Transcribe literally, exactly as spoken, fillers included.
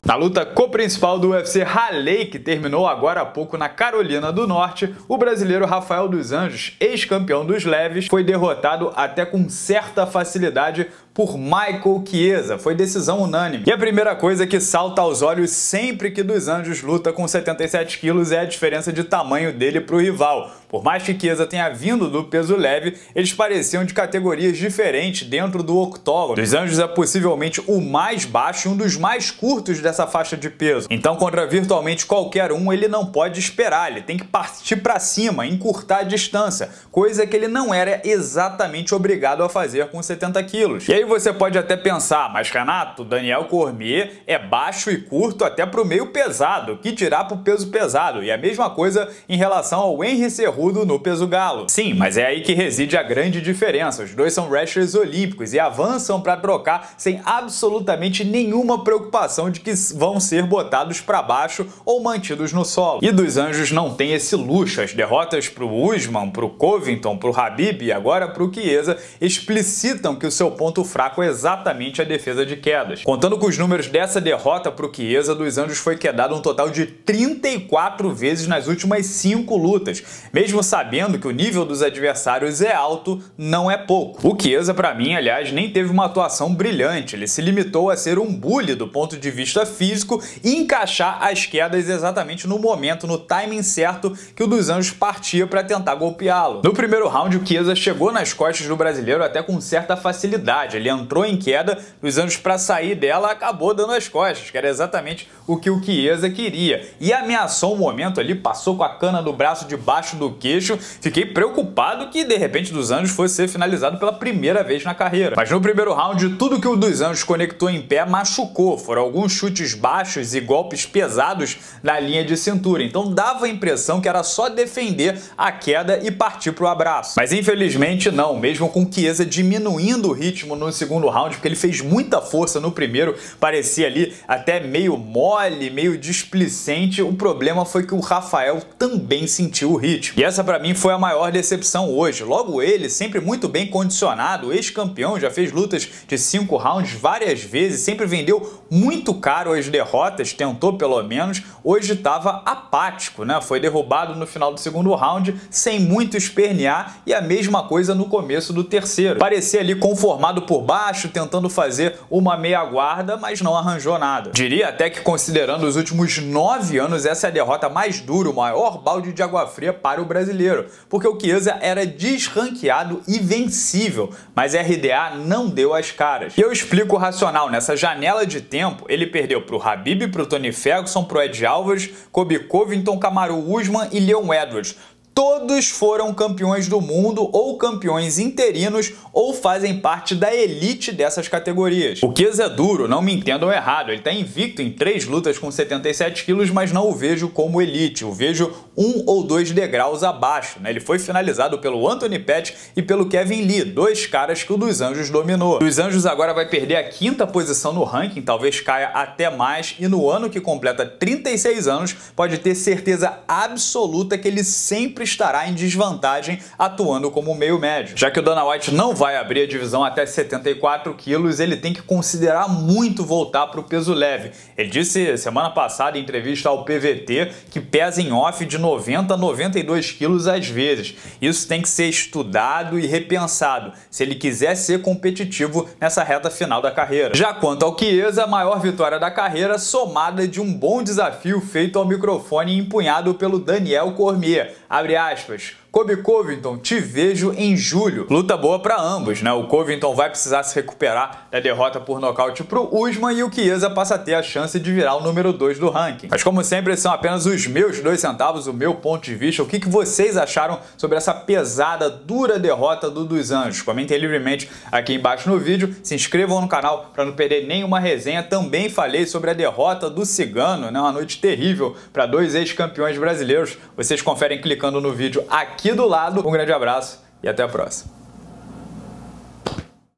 Na luta co-principal do U F C Raleigh, que terminou agora há pouco na Carolina do Norte, o brasileiro Rafael dos Anjos, ex-campeão dos leves, foi derrotado até com certa facilidade por Michael Chiesa. Foi decisão unânime. E a primeira coisa que salta aos olhos sempre que Dos Anjos luta com setenta e sete quilos é a diferença de tamanho dele para o rival. Por mais que Chiesa tenha vindo do peso leve, eles pareciam de categorias diferentes dentro do octógono. Dos Anjos é possivelmente o mais baixo e um dos mais curtos dessa faixa de peso. Então, contra virtualmente qualquer um, ele não pode esperar, ele tem que partir para cima, encurtar a distância, coisa que ele não era exatamente obrigado a fazer com setenta quilos. E aí você pode até pensar, mas Renato, Daniel Cormier é baixo e curto até para o meio pesado, que dirá para o peso pesado, e a mesma coisa em relação ao Henry Cejudo no peso galo. Sim, mas é aí que reside a grande diferença. Os dois são wrestlers olímpicos e avançam para trocar sem absolutamente nenhuma preocupação de que vão ser botados para baixo ou mantidos no solo. E Dos Anjos não tem esse luxo. As derrotas para o Usman, para o Covington, para o Khabib e agora para o Chiesa explicitam que o seu ponto fraco é exatamente a defesa de quedas. Contando com os números dessa derrota para o Chiesa, Dos Anjos foi quedado um total de trinta e quatro vezes nas últimas cinco lutas. Mesmo sabendo que o nível dos adversários é alto, não é pouco. O Chiesa, para mim, aliás, nem teve uma atuação brilhante. Ele se limitou a ser um bully do ponto de vista físico e encaixar as quedas exatamente no momento, no timing certo que o Dos Anjos partia para tentar golpeá-lo. No primeiro round, o Chiesa chegou nas costas do brasileiro até com certa facilidade. Ele entrou em queda, Dos Anjos, para sair dela, acabou dando as costas, que era exatamente o que o Chiesa queria. E ameaçou um momento ali, passou com a cana do braço debaixo do queixo. Fiquei preocupado que, de repente, Dos Anjos fosse ser finalizado pela primeira vez na carreira. Mas no primeiro round, tudo que o Dos Anjos conectou em pé machucou. Foram alguns chutes baixos e golpes pesados na linha de cintura. Então dava a impressão que era só defender a queda e partir para o abraço. Mas infelizmente não, mesmo com Chiesa diminuindo o ritmo no segundo round, porque ele fez muita força no primeiro, parecia ali até meio mole, meio displicente. O problema foi que o Rafael também sentiu o ritmo. E essa para mim foi a maior decepção hoje. Logo ele, sempre muito bem condicionado, ex-campeão, já fez lutas de cinco rounds várias vezes, sempre vendeu muito caro as derrotas, tentou pelo menos, hoje estava apático, né? Foi derrubado no final do segundo round, sem muito espernear, e a mesma coisa no começo do terceiro. Parecia ali conformado por baixo, tentando fazer uma meia guarda, mas não arranjou nada. Diria até que, considerando os últimos nove anos, essa é a derrota mais dura, o maior balde de água fria para o brasileiro, porque o Chiesa era desranqueado e vencível, mas R D A não deu as caras. E eu explico o racional. Nessa janela de tempo, ele perdeu para o Khabib, para o Tony Ferguson, para o Ed Alvarez, Colby Covington, Kamaru Usman e Leon Edwards. Todos foram campeões do mundo ou campeões interinos ou fazem parte da elite dessas categorias. O Chiesa é duro, não me entendam errado, ele está invicto em três lutas com setenta e sete quilos, mas não o vejo como elite, o vejo um ou dois degraus abaixo, né? Ele foi finalizado pelo Anthony Pettis e pelo Kevin Lee, dois caras que o Dos Anjos dominou. Dos Anjos agora vai perder a quinta posição no ranking, talvez caia até mais, e no ano que completa trinta e seis anos, pode ter certeza absoluta que ele sempre estará em desvantagem atuando como meio médio. Já que o Dana White não vai abrir a divisão até setenta e quatro quilos, ele tem que considerar muito voltar para o peso leve. Ele disse semana passada em entrevista ao P V T que pesa em off de noventa a noventa e dois quilos às vezes. Isso tem que ser estudado e repensado se ele quiser ser competitivo nessa reta final da carreira. Já quanto ao Chiesa, a maior vitória da carreira, somada de um bom desafio feito ao microfone e empunhado pelo Daniel Cormier. Abre aspas. Colby Covington, te vejo em julho. Luta boa para ambos, né? O Covington vai precisar se recuperar da derrota por nocaute pro Usman e o Chiesa passa a ter a chance de virar o número dois do ranking. Mas como sempre, são apenas os meus dois centavos, o meu ponto de vista. O que que vocês acharam sobre essa pesada, dura derrota do Dos Anjos? Comentem livremente aqui embaixo no vídeo. Se inscrevam no canal para não perder nenhuma resenha. Também falei sobre a derrota do Cigano, né? Uma noite terrível para dois ex-campeões brasileiros. Vocês conferem clicando no vídeo aqui do lado. Um grande abraço e até a próxima.